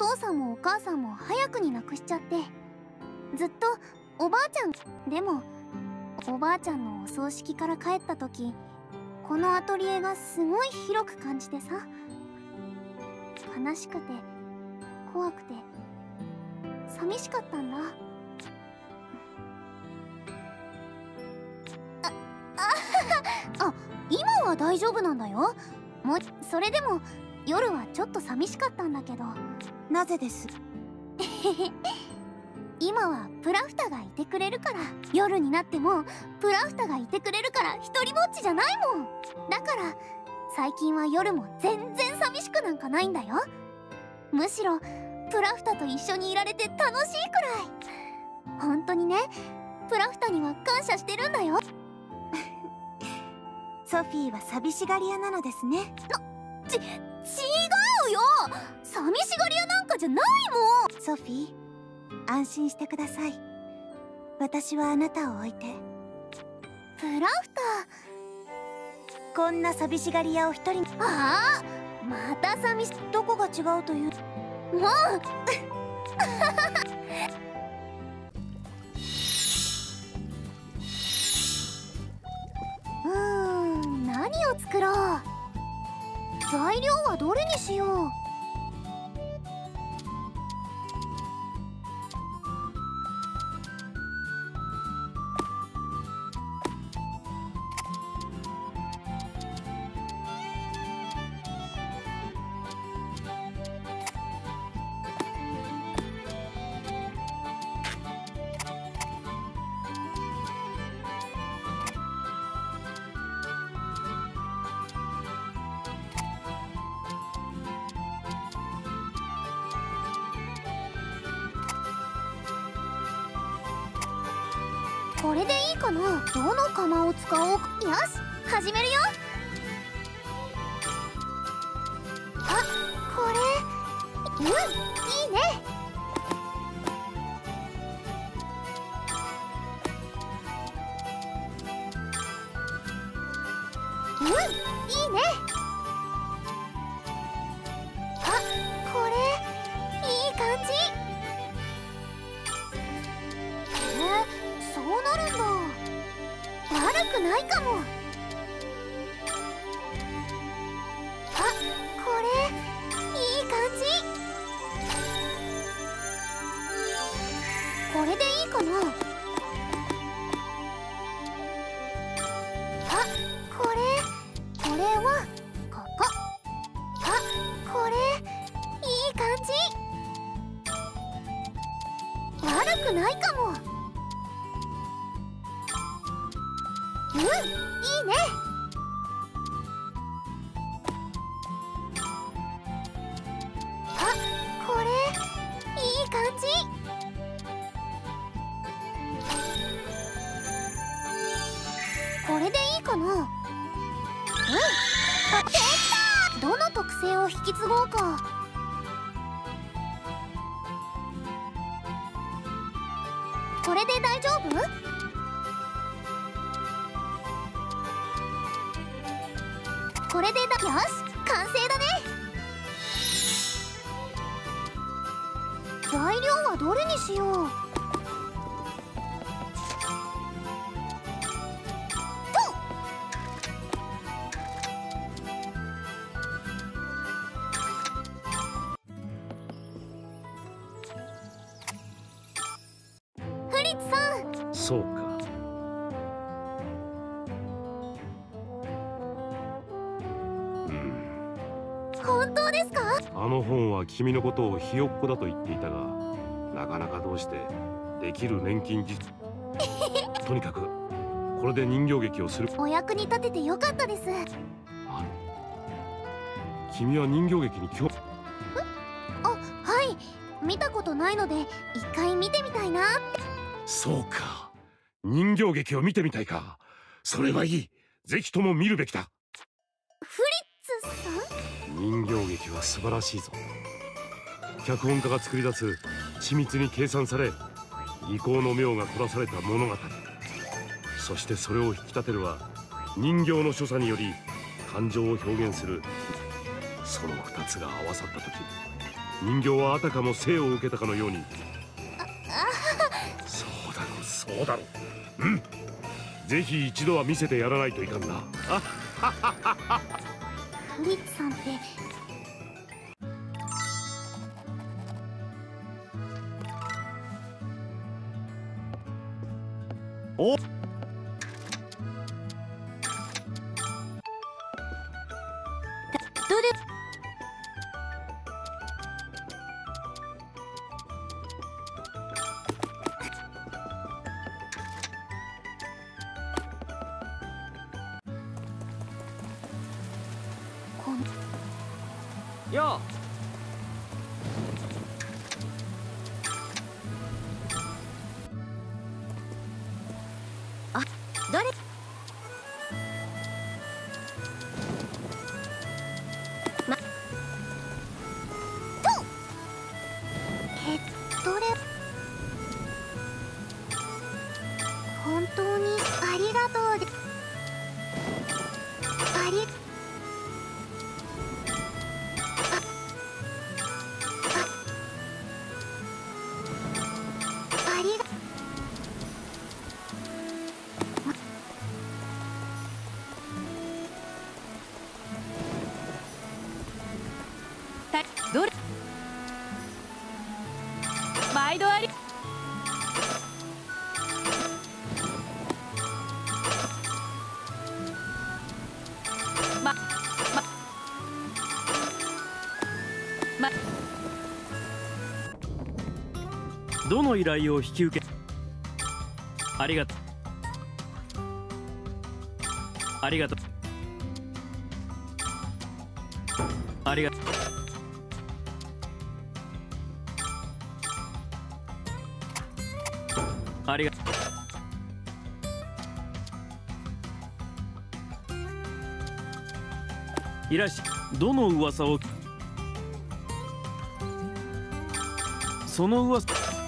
父さんもお母さんも早くに亡くしちゃって、ずっとおばあちゃん。でもおばあちゃんのお葬式から帰った時、このアトリエがすごい広く感じてさ、悲しくて怖くて寂しかったんだ。今は大丈夫なんだよ。それでも夜はちょっと寂しかったんだけど。 なぜです？ 今はプラフタがいてくれるから。夜になってもプラフタがいてくれるから一人ぼっちじゃないもん。だから最近は夜も全然寂しくなんかないんだよ。むしろプラフタと一緒にいられて楽しいくらい。本当にね、プラフタには感謝してるんだよ。 ソフィーは寂しがり屋なのですね。 違うよ、寂しがり屋なんかじゃないもん。 ソフィー、安心してください。私はあなたを置いて。 プラフタ、 こんな寂しがり屋を一人。 ああ、また寂し。 どこが違うという。 もう何を作ろう。材料はどれにしよう。これでいいかな。どの釜を使おうか。よし、始めるよ。あ、これいいね。いいね。あ、これいい感じ。そうなるんだ。悪くないかも。あ、これいい感じ。これでいいかな。あ、これはここ。あ、これいい感じ。悪くないかも。いいね。あ、これいい感じ。これでいいかな。できた。どの特性を引き継ごうか。これで大丈夫？これでよし、完成だね。材料はどれにしよう。フリッツさん。 そうか。 本当ですか？ あの本は君のことをひよっこだと言っていたが、なかなかどうしてできる年金とにかくこれで人形劇をする。 お役に立ててよかったです。 君は人形劇に興味？ あ、はい、見たことないので一回見てみたいな。 そうか、人形劇を見てみたいか。それはいい、ぜひとも見るべきだ。 フリッツさん？ 人形劇は素晴らしいぞ。脚本家が作り出す緻密に計算され技巧の妙が凝らされた物語、そしてそれを引き立てるは人形の所作により感情を表現する。その2つが合わさった時、 人形はあたかも生を受けたかのように。そうだろうそうだろう。うん、ぜひ一度は見せてやらないといかんな。 フリッツさんっておよどれどれ本当にありがとうでありありがどれ毎度ありどの依頼を引き受け。ありがとう。ありがとう。ありがとう。ありがとう。いらっしゃい。どの噂を。その噂。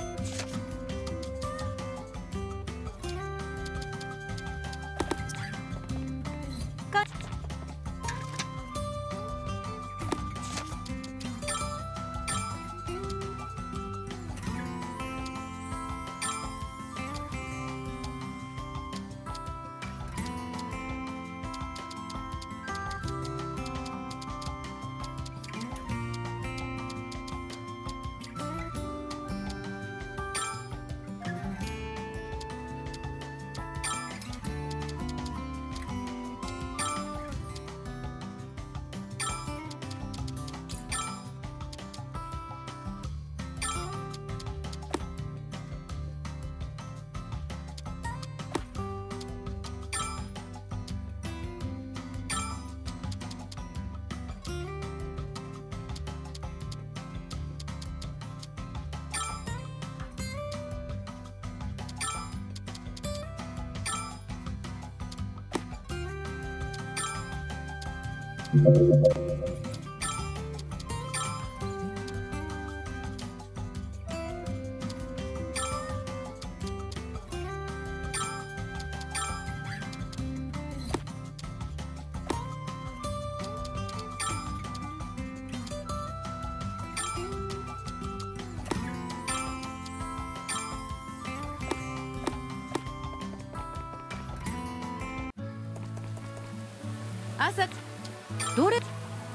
朝どれ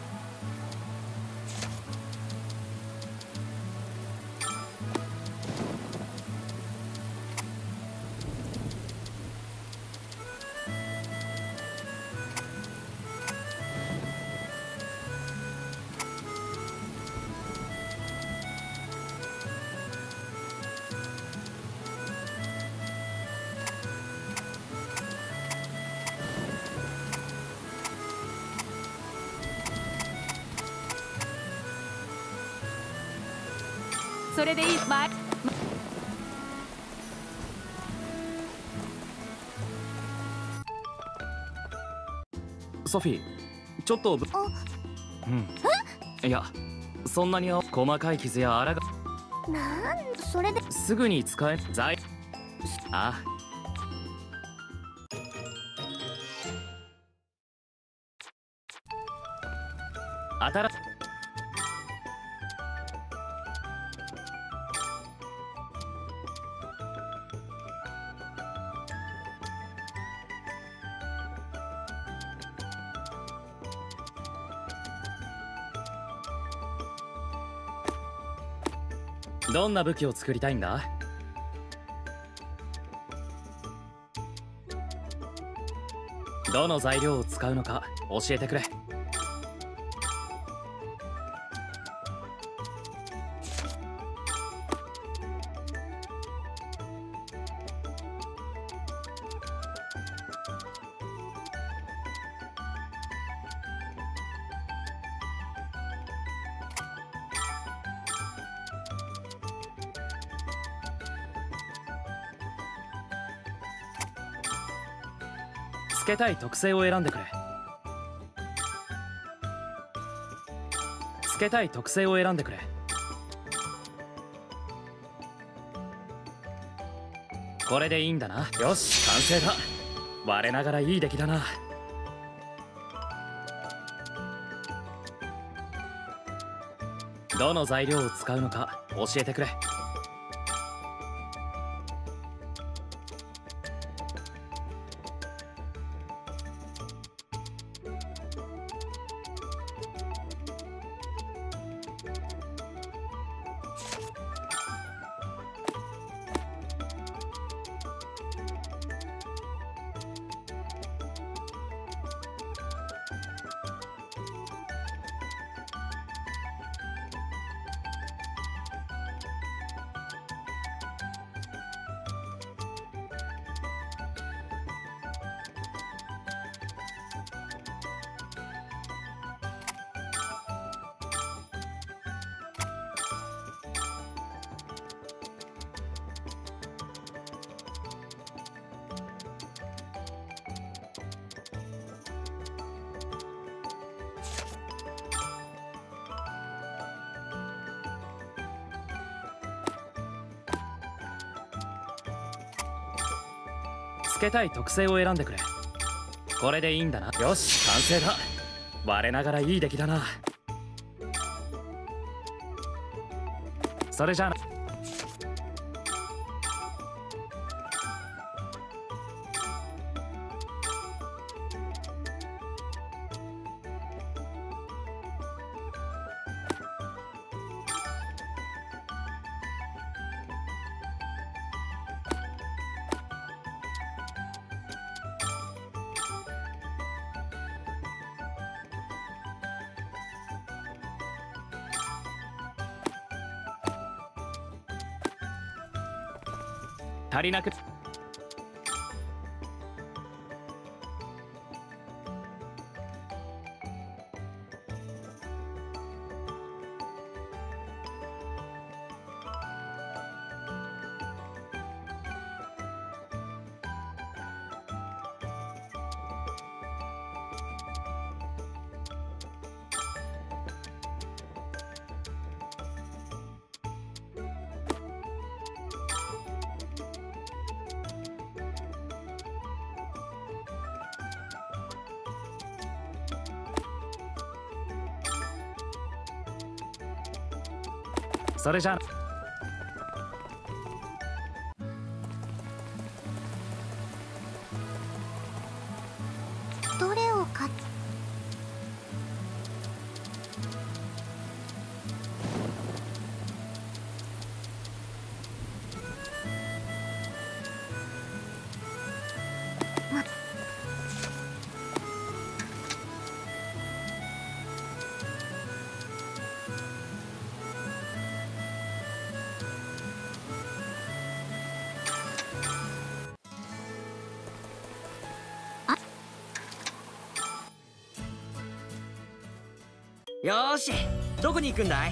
それでいいソフィー、ちょっといや、そんなに細かい傷や荒がそれですぐに使え材。ああ。 どんな武器を作りたいんだ？どの材料を使うのか教えてくれ。つけたい特性を選んでくれ。つけたい特性を選んでくれ。これでいいんだな。よし、完成だ。我ながらいい出来だな。どの材料を使うのか教えてくれ。つけたい特性を選んでくれ。これでいいんだな。よし、完成だ。我ながらいい出来だな。それじゃあな。足りなく。それじゃあ。 どれを買っよーし、どこに行くんだい？